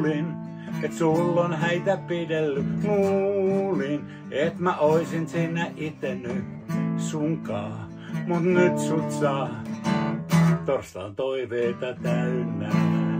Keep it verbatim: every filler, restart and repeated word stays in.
luulin, et sul on häitä pidellyt. Luulin, et mä oisin sinä ite nyt sunkaa. Mut nyt sut saa torstain toiveita täynnä.